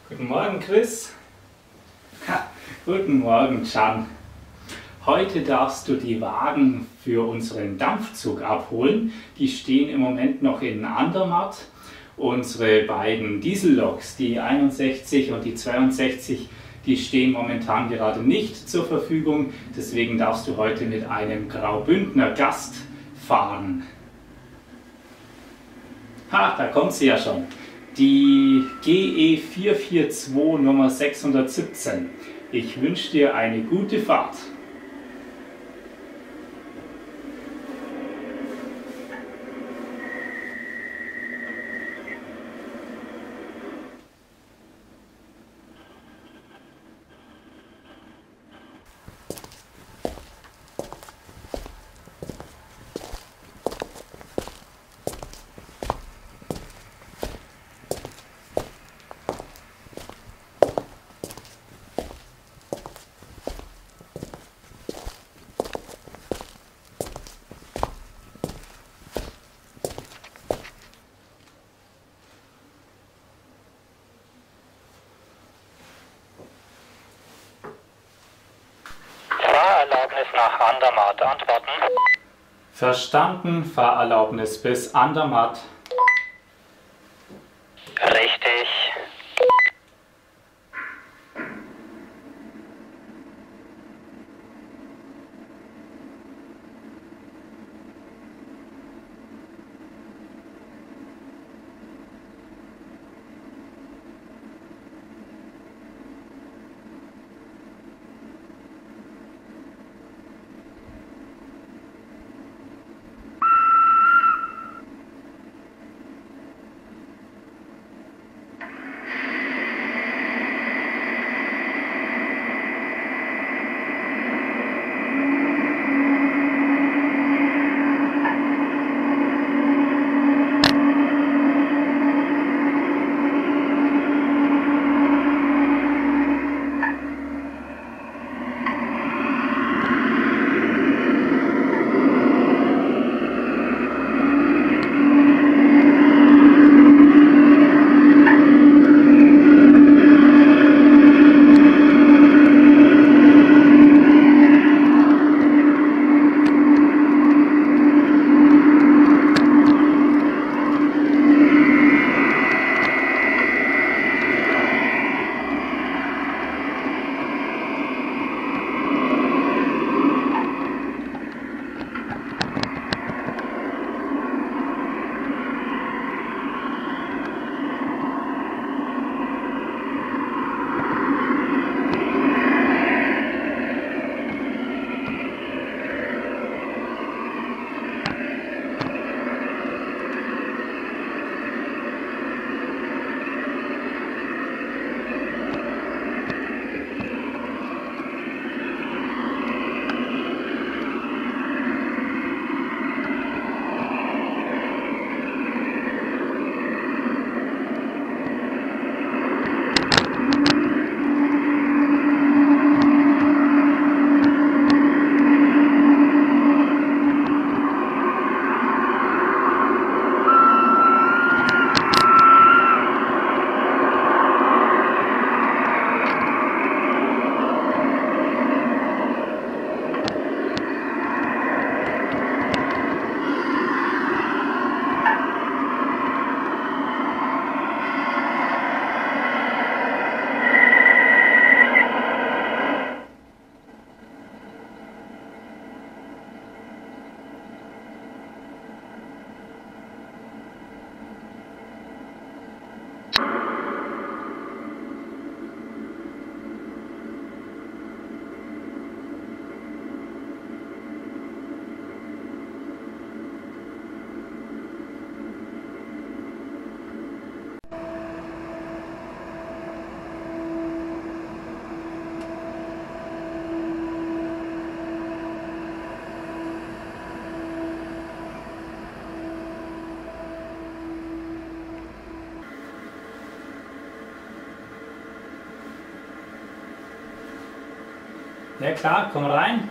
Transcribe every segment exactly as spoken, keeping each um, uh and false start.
Guten Morgen, Chris. Ha, guten Morgen, Can. Heute darfst du die Wagen für unseren Dampfzug abholen. Die stehen im Moment noch in Andermatt. Unsere beiden Dieselloks, die einundsechzig und die zweiundsechzig, die stehen momentan gerade nicht zur Verfügung. Deswegen darfst du heute mit einem Graubündner Gast fahren. Ha, da kommt sie ja schon. Die G E vier vier zwei Nummer sechshundertsiebzehn. Ich wünsche dir eine gute Fahrt. Fahrerlaubnis nach Andermatt antworten. Verstanden, Fahrerlaubnis bis Andermatt. Richtig. Ja klar, komm rein.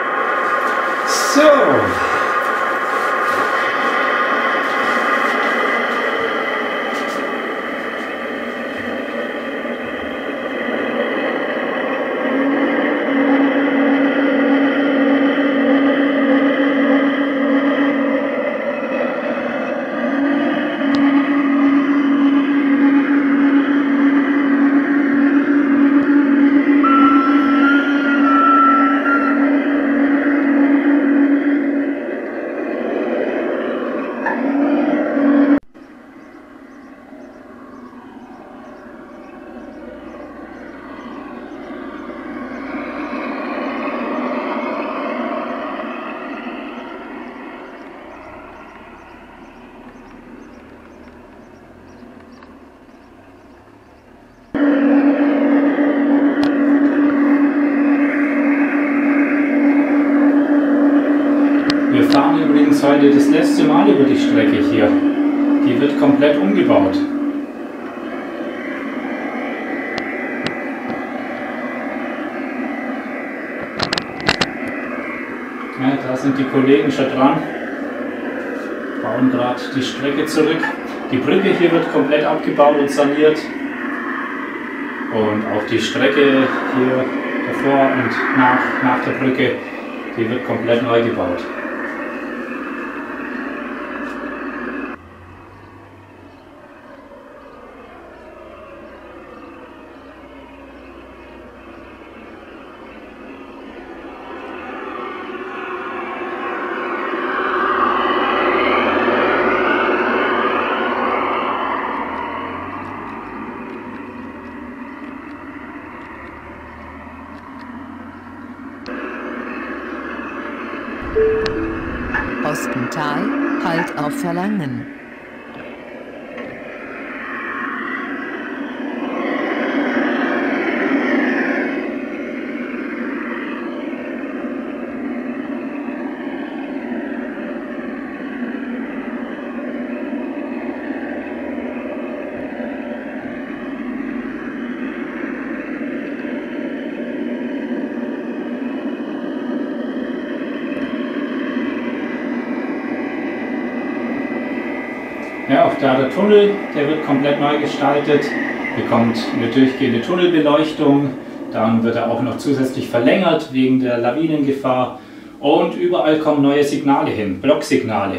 So. fahren übrigens heute das letzte Mal über die Strecke hier. Die wird komplett umgebaut. Ja, da sind die Kollegen schon dran. Bauen gerade die Strecke zurück. Die Brücke hier wird komplett abgebaut und saniert. Und auch die Strecke hier davor und nach, nach der Brücke, die wird komplett neu gebaut. Ostental, Halt auf Verlangen. Ja, auch da der Tunnel, der wird komplett neu gestaltet, bekommt eine durchgehende Tunnelbeleuchtung, dann wird er auch noch zusätzlich verlängert wegen der Lawinengefahr und überall kommen neue Signale hin, Blocksignale.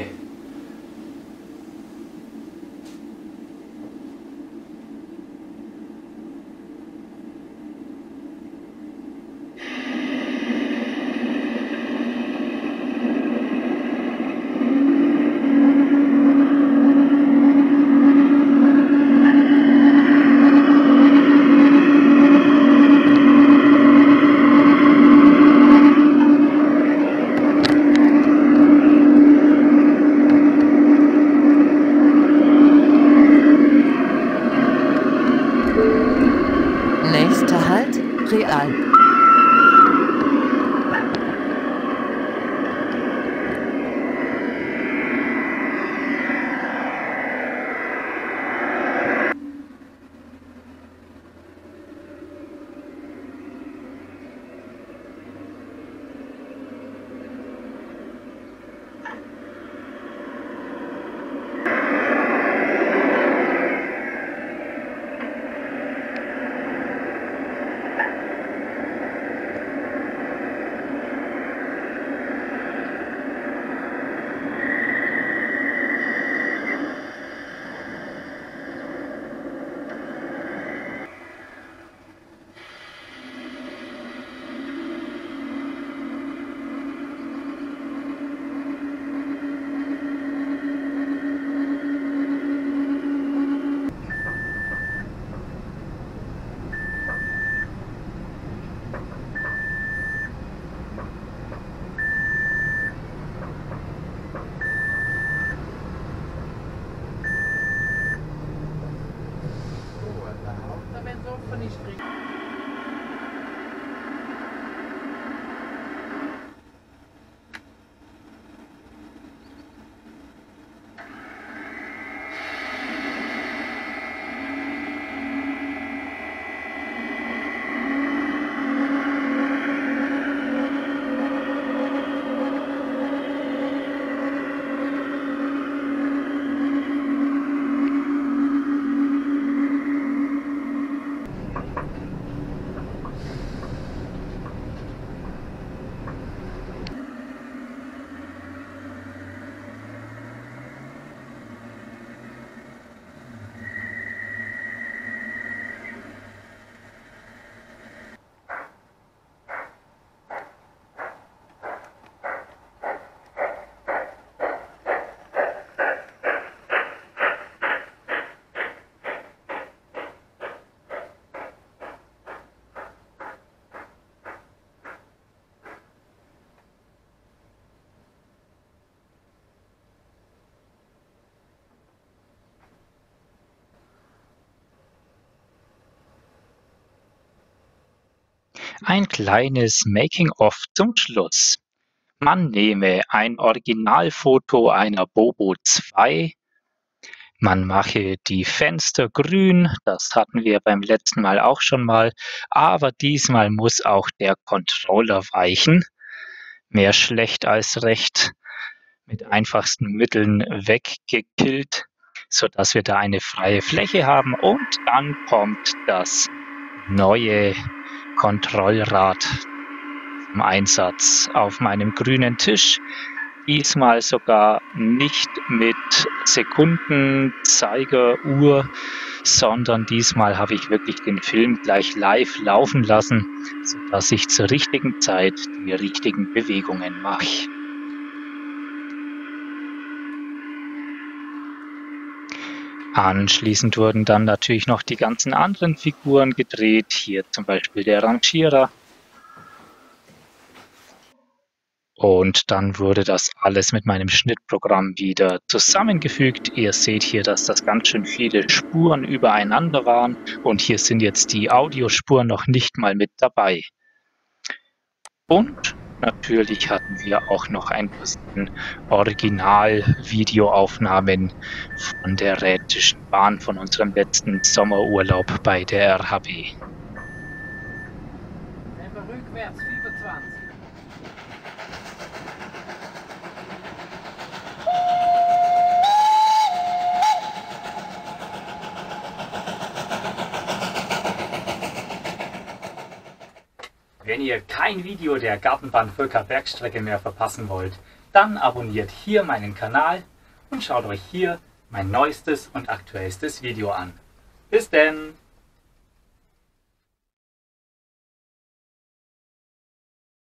Nächster Halt, Real. Ein kleines Making-of zum Schluss. Man nehme ein Originalfoto einer Bobo zwei, man mache die Fenster grün, das hatten wir beim letzten Mal auch schon mal, aber diesmal muss auch der Controller weichen. Mehr schlecht als recht, mit einfachsten Mitteln weggekillt, sodass wir da eine freie Fläche haben, und dann kommt das neue Kontrollrad zum Einsatz auf meinem grünen Tisch. Diesmal sogar nicht mit Sekundenzeigeruhr, sondern diesmal habe ich wirklich den Film gleich live laufen lassen, sodass ich zur richtigen Zeit die richtigen Bewegungen mache. Anschließend wurden dann natürlich noch die ganzen anderen Figuren gedreht, hier zum Beispiel der Rangierer. Und dann wurde das alles mit meinem Schnittprogramm wieder zusammengefügt. Ihr seht hier, dass das ganz schön viele Spuren übereinander waren, und hier sind jetzt die Audiospuren noch nicht mal mit dabei. Und natürlich hatten wir auch noch ein bisschen Original-Videoaufnahmen von der Rhätischen Bahn, von unserem letzten Sommerurlaub bei der R H B. Rückwärts fünfundzwanzig. Wenn ihr kein Video der Gartenbahnvölker Bergstrecke mehr verpassen wollt, dann abonniert hier meinen Kanal und schaut euch hier mein neuestes und aktuellstes Video an. Bis denn!